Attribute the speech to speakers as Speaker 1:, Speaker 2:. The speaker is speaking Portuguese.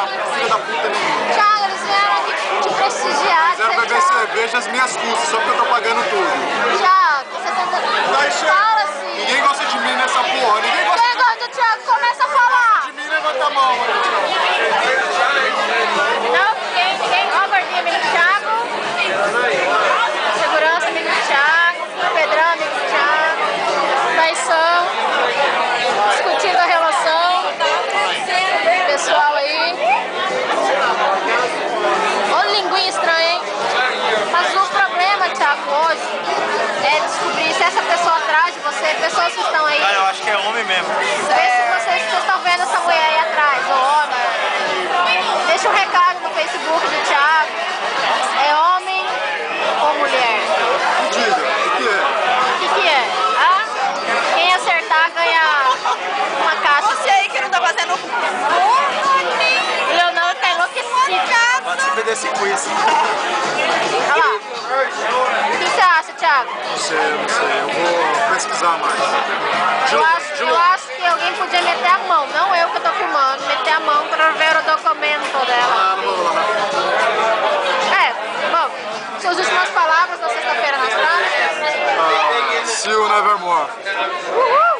Speaker 1: filha da puta nenhuma.
Speaker 2: Thiago, eles vieram aqui te prestigiar.
Speaker 1: Quiser beber cerveja às minhas custas, só porque eu tô pagando tudo.
Speaker 2: Thiago, você tá... Fala assim.
Speaker 1: Ninguém gosta de mim nessa porra. Ninguém gosta
Speaker 2: Quem gosta do Thiago, começa a falar.
Speaker 1: de mim, levanta a mão, mano.
Speaker 2: Não, ninguém. Ó, gordinho, amigo do Thiago. Segurança, amigo do Thiago. Pedrão, amigo do Thiago. Traição. Discutindo a relação. Pessoal aí. Olha linguinha estranha, hein? Mas o problema, Thiago, hoje é descobrir se essa pessoa atrás de você, pessoas que estão aí.
Speaker 3: Cara, eu acho que é homem mesmo.
Speaker 2: Vê se vocês estão vendo essa mulher aí atrás, ou homem. Deixa um recado no Facebook do Thiago. É homem ou mulher?
Speaker 1: Mentira, o que é?
Speaker 2: O que é? Ah? Quem acertar ganha uma caixa.
Speaker 4: Você aí que não tá fazendo porra nenhuma.
Speaker 2: O Leonardo tá enlouquecido.
Speaker 3: Participe desse quiz.
Speaker 2: Olha lá. O que você acha, Thiago?
Speaker 1: Não sei. Eu vou pesquisar mais.
Speaker 2: Eu acho que alguém podia meter a mão, não eu que tô filmando, meter a mão para ver o documento dela.
Speaker 1: Não vou lá.
Speaker 2: Bom, suas últimas palavras na sexta-feira nas praças?
Speaker 1: See you nevermore.
Speaker 2: Uhul!